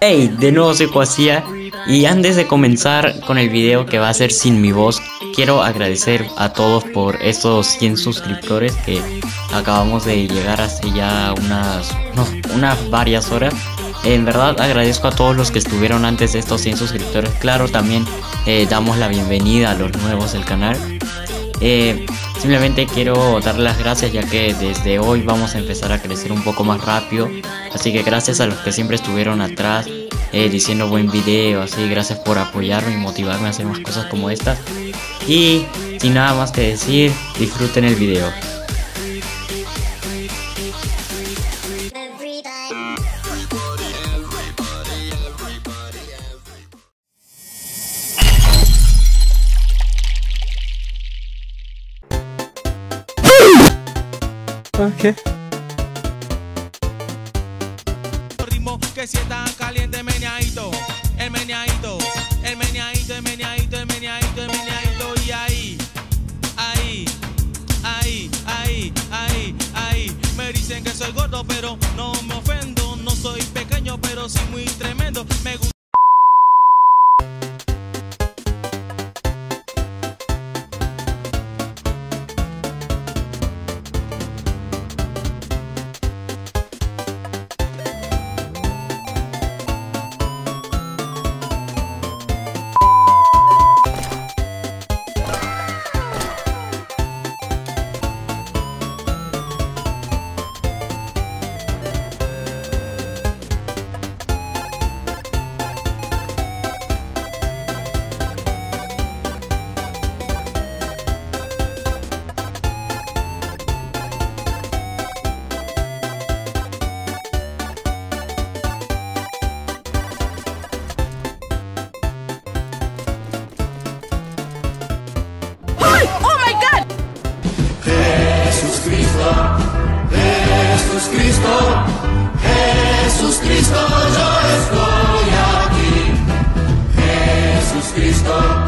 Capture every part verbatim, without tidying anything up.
Hey, de nuevo soy Coasia y antes de comenzar con el video que va a ser sin mi voz, quiero agradecer a todos por estos cien suscriptores que acabamos de llegar hace ya unas, no, unas varias horas. En verdad agradezco a todos los que estuvieron antes de estos cien suscriptores. Claro, también eh, damos la bienvenida a los nuevos del canal. Eh, simplemente quiero dar las gracias ya que desde hoy vamos a empezar a crecer un poco más rápido. Así que gracias a los que siempre estuvieron atrás eh, diciendo buen video, así, gracias por apoyarme y motivarme a hacer más cosas como estas. Y sin nada más que decir, disfruten el video. Okay. Ritmo que si está caliente, meneadito, el meneadito, el meneadito, el meneadito, el meneadito, el meneadito, y ahí, ahí, ahí, ahí, ahí, ahí. Me dicen que soy gordo, pero no me ofendo. No soy pequeño, pero sí muy tremendo. Me gusta. Jesús Cristo, Jesús Cristo, Jesús Cristo, yo estoy aquí. Jesús Cristo.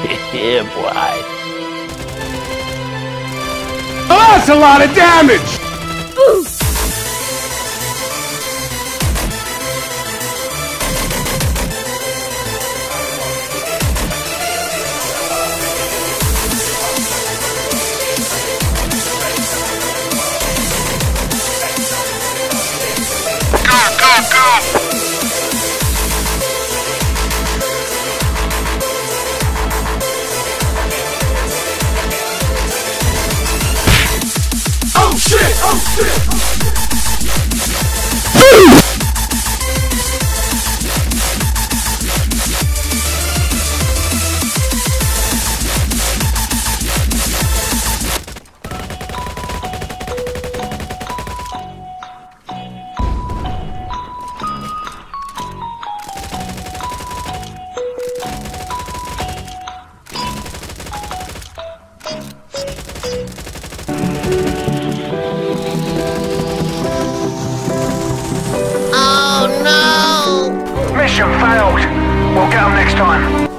Yeah, boy. Oh, that's a lot of damage! Ooh. Oh shit! Oh shit! Oh no! Mission failed. We'll get them next time.